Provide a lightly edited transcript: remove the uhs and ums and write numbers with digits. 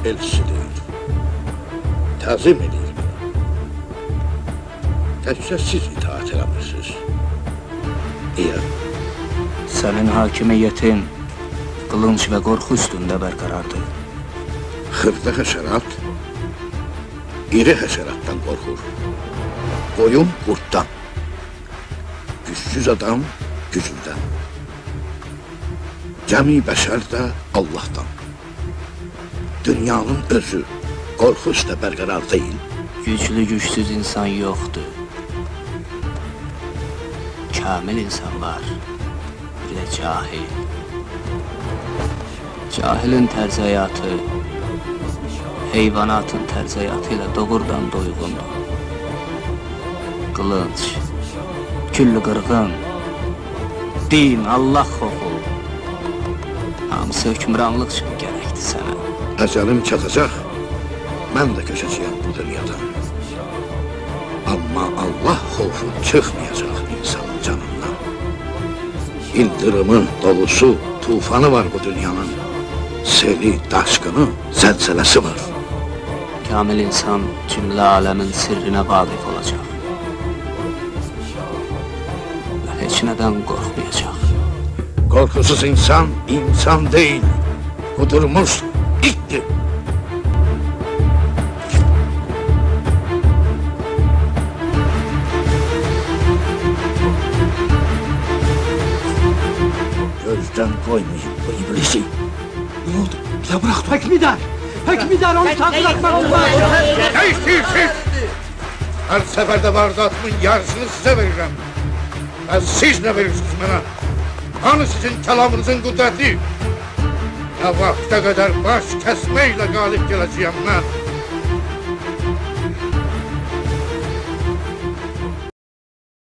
elçisidir. Təzim edir buna. Təkcə siz itaat eləmirsiniz. Niyə? Sənin hakimiyyətin qılınc və qorxu üstündə bərqərardır. Xırda həşərat, iri həşəratdan qorxur. Qoyun qurtdan, gücsüz adam gücündən. Cəmi bəşər də Allahdan. Dünyanın özü qorxu üstə bərqərar deyil. Güclü gücsüz insan yoxdur. Kamil insan var, bir də cahil. Cahilin tərz həyatı, heyvanatın tərz həyatı ilə doğrudan doyğundur. Qılınc, küllü qırğın, din, Allah xoxu, hamısı hökmranlıq üçün gərəkdir sənə. Əcəlim çatacaq, mən də köçəcəyəm bu dünyadan. Amma Allah xofu çıxmayacaq insanın canından. İldırımı, dolusu, tufanı var bu dünyanın. Seli, daşqını, zəlzələsi var. Kamil insan cümlə aləmin sirrinə vaqif olacaq. Və heç nədən qorxmayacaq. Qorxusuz insan, insan deyil. Qudurmuş ittir. Gözdən qoymayın bu iblisi. Ne oldu? Ya bırak Hekmidar! Hekmidar onu tanıtmak olmaz! Ne istiyorsunuz? Her seferde vardatımın yarısını size veririm. Siz ne verirsiniz bana? Hani sizin kelamınızın kudreti? Ne vakte kadar baş kesmeyle galip geleceğim ben.